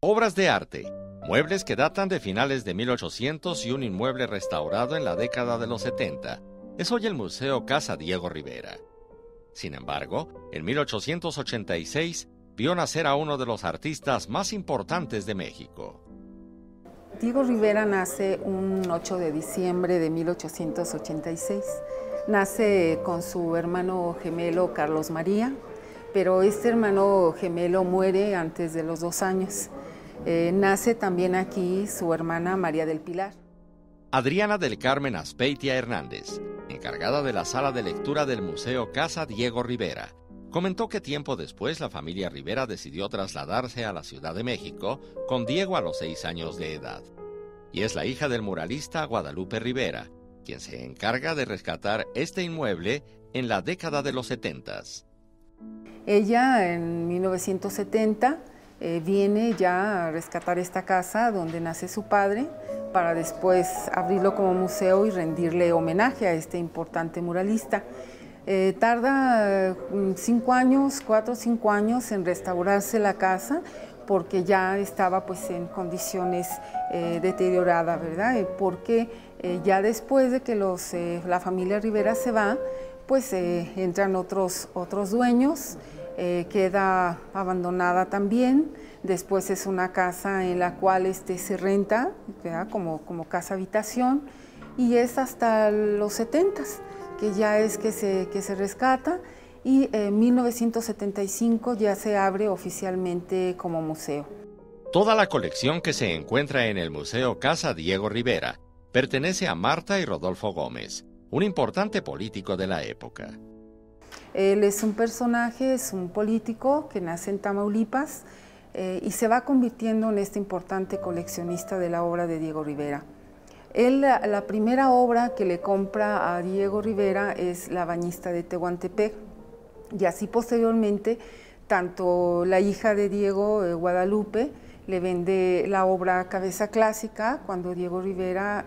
Obras de arte, muebles que datan de finales de 1800 y un inmueble restaurado en la década de los 70. Es hoy el Museo Casa Diego Rivera. Sin embargo, en 1886 vio nacer a uno de los artistas más importantes de México. Diego Rivera nace un 8 de diciembre de 1886. Nace con su hermano gemelo Carlos María, pero este hermano gemelo muere antes de los 2 años. Nace también aquí su hermana María del Pilar. Adriana del Carmen Azpeitia Hernández, encargada de la sala de lectura del Museo Casa Diego Rivera, comentó que tiempo después la familia Rivera decidió trasladarse a la Ciudad de México con Diego a los 6 años de edad. Y es la hija del muralista Guadalupe Rivera, quien se encarga de rescatar este inmueble en la década de los 70s. Ella en 1970 viene ya a rescatar esta casa donde nace su padre para después abrirlo como museo y rendirle homenaje a este importante muralista. Tarda 5 años, 4 o 5 años en restaurarse la casa porque ya estaba pues en condiciones deterioradas, ¿verdad? Porque ya después de que la familia Rivera se va, pues entran otros dueños, queda abandonada también. Después es una casa en la cual se renta, ¿verdad? como casa habitación, y es hasta los 70s que ya es que se rescata, y en 1975 ya se abre oficialmente como museo. Toda la colección que se encuentra en el Museo Casa Diego Rivera pertenece a Marta y Rodolfo Gómez, un importante político de la época. Él es un personaje, es un político que nace en Tamaulipas y se va convirtiendo en este importante coleccionista de la obra de Diego Rivera. Él, la primera obra que le compra a Diego Rivera es La bañista de Tehuantepec, y así posteriormente tanto la hija de Diego, Guadalupe, le vende la obra Cabeza Clásica, cuando Diego Rivera,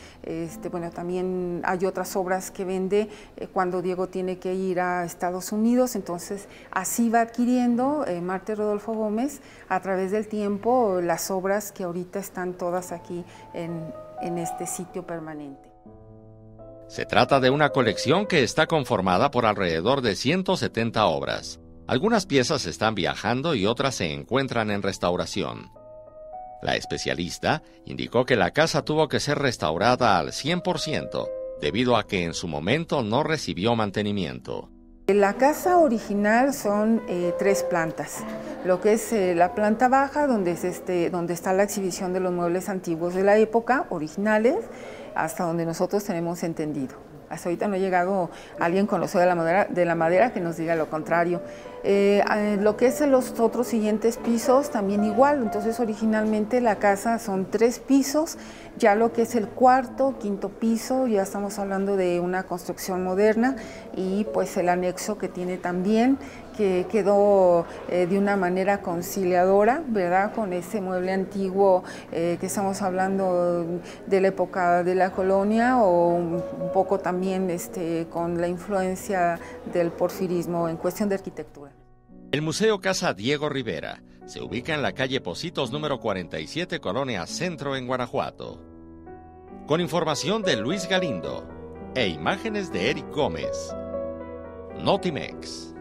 también hay otras obras que vende cuando Diego tiene que ir a Estados Unidos. Entonces así va adquiriendo Marta y Rodolfo Gómez a través del tiempo las obras que ahorita están todas aquí en este sitio permanente. Se trata de una colección que está conformada por alrededor de 170 obras. Algunas piezas están viajando y otras se encuentran en restauración. La especialista indicó que la casa tuvo que ser restaurada al 100% debido a que en su momento no recibió mantenimiento. La casa original son 3 plantas. Lo que es la planta baja, donde está la exhibición de los muebles antiguos de la época, originales, hasta donde nosotros tenemos entendido. Hasta ahorita no ha llegado alguien conocido de la madera que nos diga lo contrario. Lo que es los otros siguientes pisos también igual. Entonces originalmente la casa son 3 pisos, ya lo que es el cuarto, quinto piso, ya estamos hablando de una construcción moderna, y pues el anexo que tiene también, que quedó de una manera conciliadora, ¿verdad? Con ese mueble antiguo que estamos hablando de la época de la colonia, o un poco también con la influencia del porfirismo en cuestión de arquitectura. El Museo Casa Diego Rivera se ubica en la calle Pocitos número 47, Colonia Centro, en Guanajuato. Con información de Luis Galindo e imágenes de Eric Gómez. Notimex.